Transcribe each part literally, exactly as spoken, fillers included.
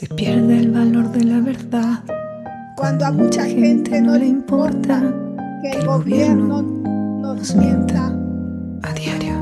Se pierde el valor de la verdad cuando a mucha gente no le importa que el gobierno nos mienta a diario.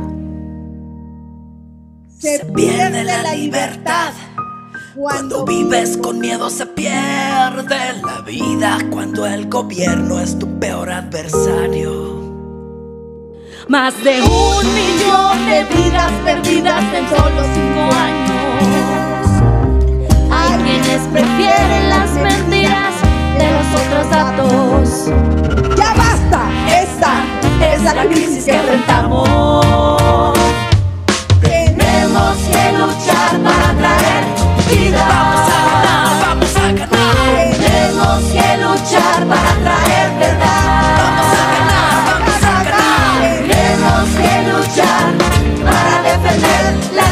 Se pierde la libertad Cuando vives con miedo se pierde la vida. Cuando el gobierno es tu peor adversario. Más de un millón de vidas perdidas en solo cinco años. Hay quienes prefieren las mentiras de los otros datos. ¡Ya basta! Esta es la crisis que enfrentamos. Tenemos que luchar para traer vida. Vamos a ganar, vamos a ganar. Tenemos que luchar para traer verdad. Vamos a ganar, vamos a ganar. Tenemos que luchar para defender la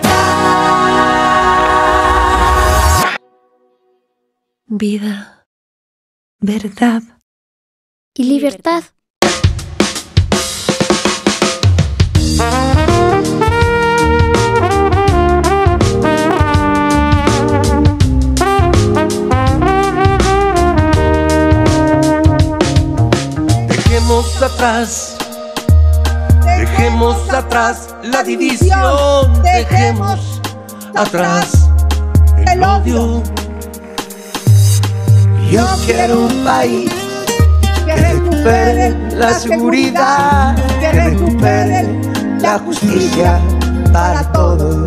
libertad. Vida, verdad y libertad. Dejemos atrás, dejemos atrás la división, dejemos atrás el odio. Yo quiero un país Que recupere la seguridad, que recupere la justicia para todos.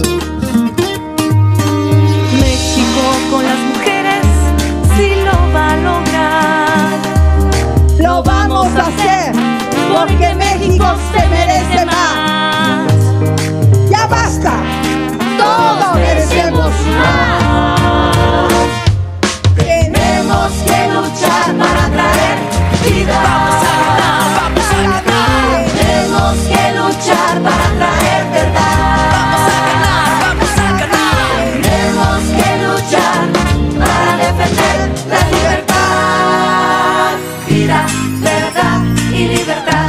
México con las mujeres sí lo va a lograr. lo vamos a hacer porque México se merece más. ¡Ya basta! ¡Todos merecemos más! Tenemos que luchar para traer vida. Vamos a ganar, vamos a ganar. Tenemos que luchar para traer verdad. Vamos a ganar, vamos a ganar. Tenemos que luchar para defender la libertad. Vida, verdad y libertad.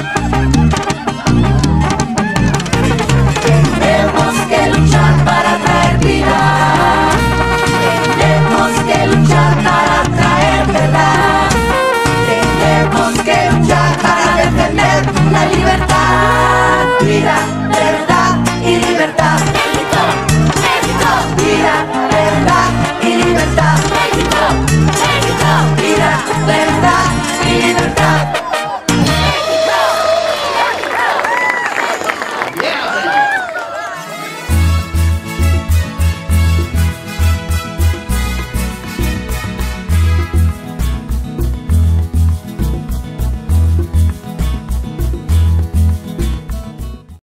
Tenemos que luchar para traer vida. Tenemos que luchar para traer verdad. Tenemos que luchar para defender la libertad. Vida.